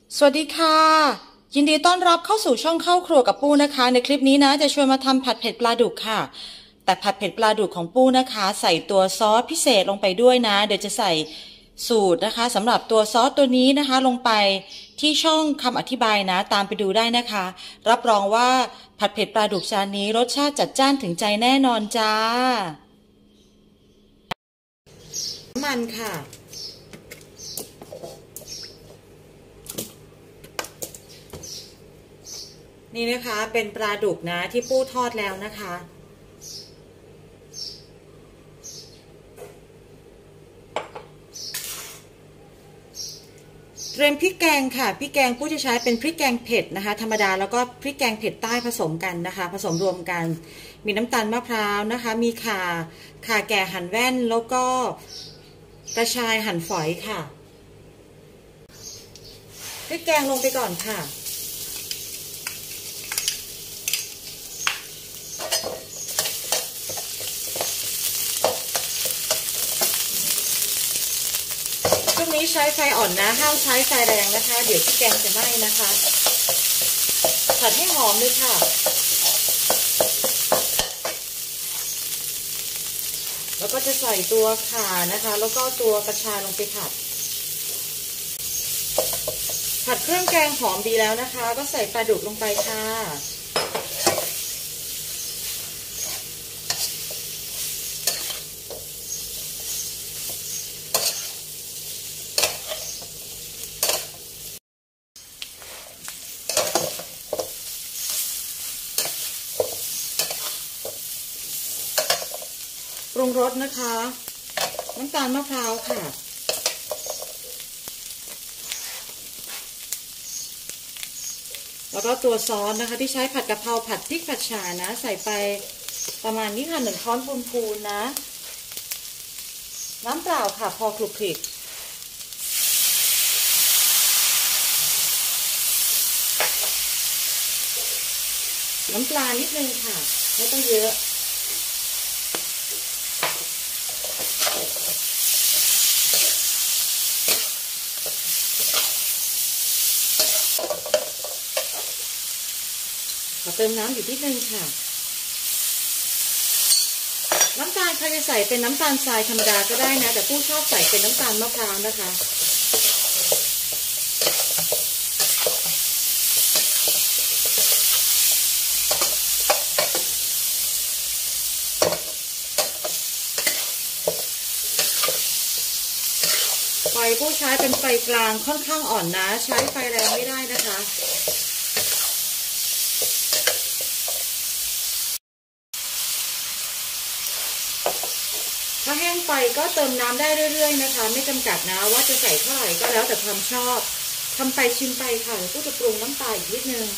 สวัสดีค่ะยินดีต้อนรับเข้าสู่ช่องเข้าครัวกับปู้นะคะในคลิปนี้นะจะชวนมาทำผัดเผ็ดปลาดุกค่ะแต่ผัดเผ็ดปลาดุกของปู้นะคะใส่ตัวซอสพิเศษลงไปด้วยนะเดี๋ยวจะใส่สูตรนะคะสำหรับตัวซอสตัวนี้นะคะลงไปที่ช่องคำอธิบายนะตามไปดูได้นะคะรับรองว่าผัดเผ็ดปลาดุกจานนี้รสชาติจัดจ้านถึงใจแน่นอนจ้าน้ำมันค่ะนี่นะคะเป็นปลาดุกนะที่ปู้ทอดแล้วนะคะเตรียมพริกแกงค่ะพริกแกงปู้จะใช้เป็นพริกแกงเผ็ดนะคะธรรมดาแล้วก็พริกแกงเผ็ดใต้ผสมกันนะคะผสมรวมกันมีน้ำตาลมะพร้าวนะคะมีข่าแก่หั่นแว่นแล้วก็กระชายหั่นฝอยค่ะพริกแกงลงไปก่อนค่ะช่วงนี้ใช้ไฟอ่อนนะห้ามใช้ไฟแรงนะคะเดี๋ยวพริกแกงจะไหม้นะคะผัดให้หอมเลยค่ะแล้วก็จะใส่ตัวข่านะคะแล้วก็ตัวกระชายลงไปผัดเครื่องแกงหอมดีแล้วนะคะก็ใส่ปลาดุกลงไปค่ะปรุงรสนะคะน้ำตาลมะพร้าวค่ะแล้วก็ตัวซอสนะคะที่ใช้ผัดกะเพราผัดพริกผัดฉ่านะใส่ไปประมาณนี้ค่ะ1 ช้อนพูนๆนะน้ำเปล่าค่ะพอคลุกคลิกน้ำปลานิดนึงค่ะไม่ต้องเยอะเติมน้ำอยู่นิดนึงค่ะน้ำตาลใครจะใส่เป็นน้ำตาลทรายธรรมดาก็ได้นะแต่ผู้ชอบใส่เป็นน้ำตาลมะพร้าวนะคะไฟผู้ใช้เป็นไฟกลางค่อนข้างอ่อนนะใช้ไฟแรงไม่ได้นะคะถ้าแห้งไปก็เติมน้ำได้เรื่อยๆนะคะไม่จำกัดนะว่าจะใส่เท่าไหร่ก็แล้วแต่ความชอบทำไปชิมไปค่ะเดี๋ยวก็จะปรุงน้ำตาลอีกนิดนึง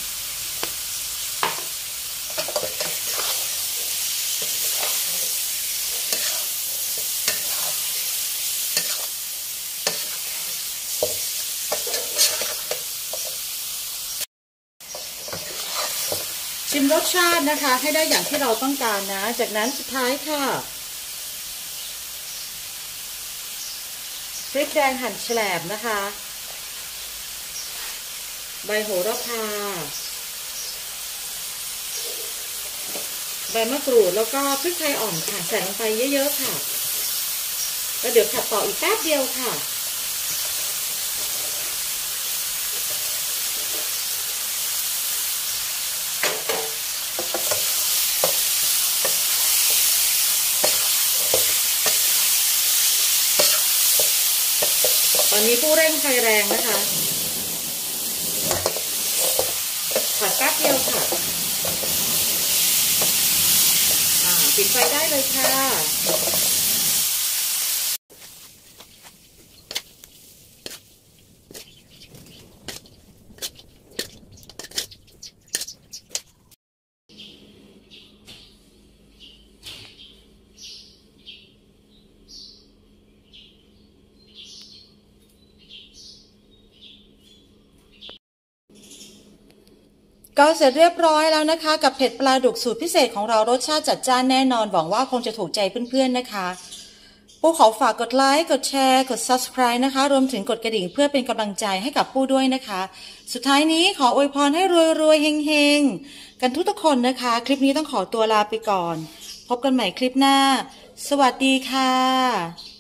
ชิมรสชาตินะคะให้ได้อย่างที่เราต้องการนะจากนั้นสุดท้ายค่ะพริกแดงหั่นแฉลบนะคะใบโหระพาใบมะกรูดแล้วก็พริกไทยอ่อนค่ะใส่ลงไปเยอะๆค่ะแล้วเดี๋ยวผัดต่ออีกแป๊บเดียวค่ะตอนนี้ผู้เร่งไฟแรงนะคะผัดแป๊บเดียวค่ะปิดไฟได้เลยค่ะก็เสร็จเรียบร้อยแล้วนะคะกับเผ็ดปลาดุกสูตรพิเศษของเรารสชาติจัดจ้านแน่นอนหวังว่าคงจะถูกใจเพื่อนๆนะคะปูขอฝากกดไลค์กดแชร์กด Subscribe นะคะรวมถึงกดกระดิ่งเพื่อเป็นกำลังใจให้กับปูด้วยนะคะสุดท้ายนี้ขออวยพรให้รวยๆเฮงๆกันทุกคนนะคะคลิปนี้ต้องขอตัวลาไปก่อนพบกันใหม่คลิปหน้าสวัสดีค่ะ